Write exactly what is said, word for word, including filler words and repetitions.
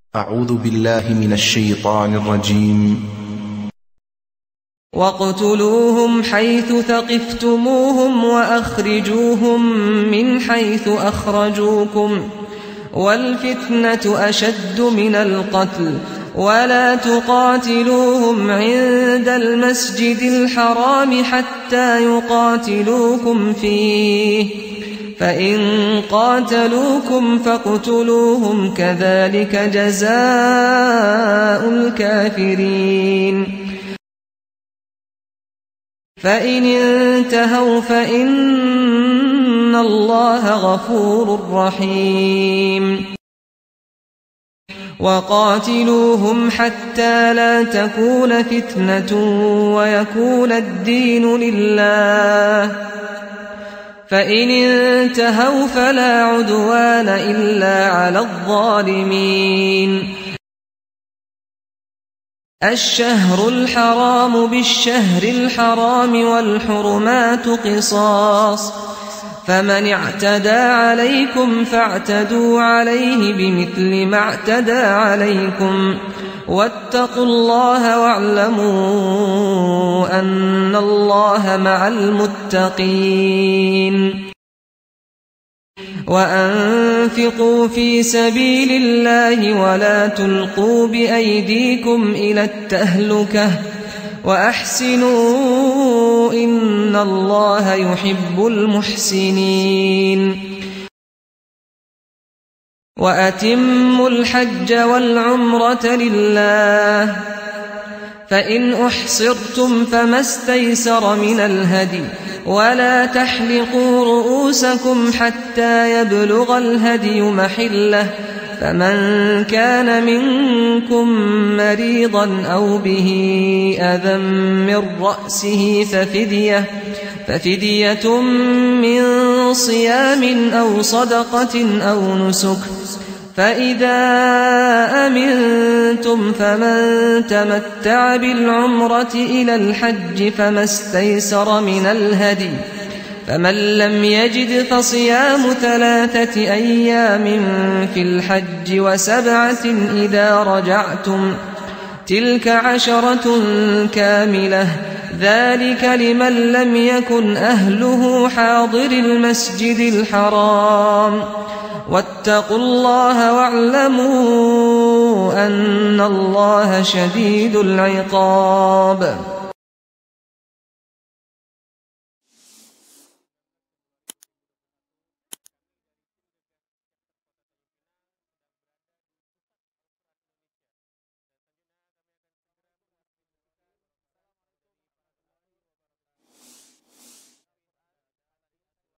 أعوذ بالله من الشيطان الرجيم. واقتلوهم حيث ثقفتموهم وأخرجوهم من حيث أخرجوكم والفتنة أشد من القتل ولا تقاتلوهم عند المسجد الحرام حتى يقاتلوكم فيه فإن قاتلوكم فاقتلوهم كذلك جزاء الكافرين فإن انتهوا فإن الله غفور رحيم وقاتلوهم حتى لا تكون فتنة ويكون الدين لله فإن انتهوا فلا عدوان إلا على الظالمين الشهر الحرام بالشهر الحرام والحرمات قصاص فمن اعتدى عليكم فاعتدوا عليه بمثل ما اعتدى عليكم واتقوا الله واعلموا أن الله مع المتقين وأنفقوا في سبيل الله ولا تلقوا بأيديكم إلى التهلكة وأحسنوا إن الله يحب المحسنين وأتموا الحج والعمرة لله فإن أحصرتم فما استيسر من الهدي ولا تحلقوا رؤوسكم حتى يبلغ الهدي محله فمن كان منكم مريضا أو به أذى من رأسه ففدية, ففدية من صيام أو صدقة أو نسك فإذا أمنتم فمن تمتع بالعمرة إلى الحج فما استيسر من الهدي فمن لم يجد فصيام ثلاثة أيام في الحج وسبعة إذا رجعتم تلك عشرة كاملة ذلك لمن لم يكن أهله حاضر المسجد الحرام واتقوا الله واعلموا أن الله شديد العقاب